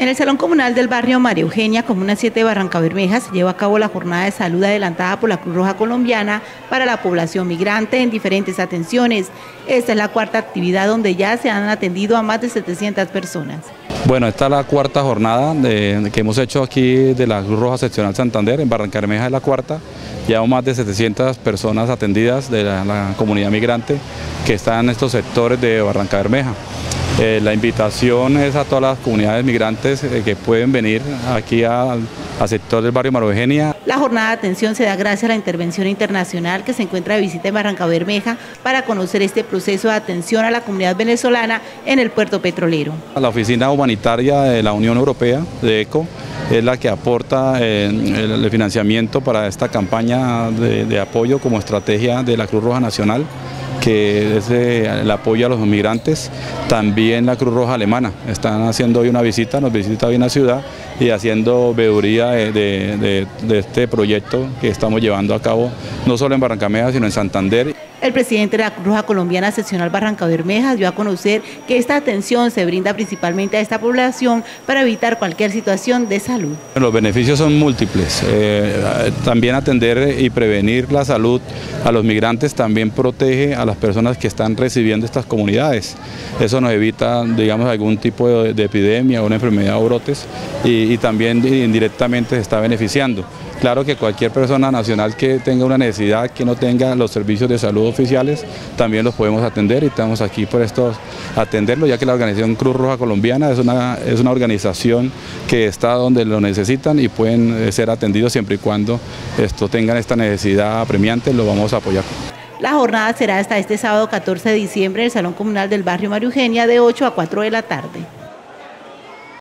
En el Salón Comunal del barrio María Eugenia, Comuna 7 de Barrancabermeja, se llevó a cabo la jornada de salud adelantada por la Cruz Roja Colombiana para la población migrante en diferentes atenciones. Esta es la cuarta actividad donde ya se han atendido a más de 700 personas. Bueno, esta es la cuarta jornada que hemos hecho aquí de la Cruz Roja Seccional Santander. En Barrancabermeja es la cuarta. Llevamos más de 700 personas atendidas de la comunidad migrante que está en estos sectores de Barrancabermeja. La invitación es a todas las comunidades migrantes que pueden venir aquí al sector del barrio María Eugenia. La jornada de atención se da gracias a la intervención internacional que se encuentra de visita en Barrancabermeja para conocer este proceso de atención a la comunidad venezolana en el puerto petrolero. La Oficina Humanitaria de la Unión Europea, de ECO, es la que aporta el financiamiento para esta campaña de apoyo como estrategia de la Cruz Roja Nacional, que es el apoyo a los migrantes. También la Cruz Roja Alemana están haciendo hoy una visita, nos visita hoy en la ciudad y haciendo veeduría de este proyecto que estamos llevando a cabo no solo en Barrancabermeja sino en Santander. El presidente de la Cruz Roja Colombiana Seccional Barrancabermeja dio a conocer que esta atención se brinda principalmente a esta población para evitar cualquier situación de salud. Los beneficios son múltiples. También atender y prevenir la salud a los migrantes también protege a las personas que están recibiendo estas comunidades. Eso nos evita, digamos, algún tipo de epidemia o una enfermedad o brotes y también indirectamente se está beneficiando. Claro que cualquier persona nacional que tenga una necesidad, que no tenga los servicios de salud oficiales, también los podemos atender y estamos aquí por atenderlo, ya que la organización Cruz Roja Colombiana es una organización que está donde lo necesitan y pueden ser atendidos siempre y cuando tengan esta necesidad apremiante, lo vamos a apoyar. La jornada será hasta este sábado 14 de diciembre en el Salón Comunal del barrio María Eugenia de 8 a 4 de la tarde.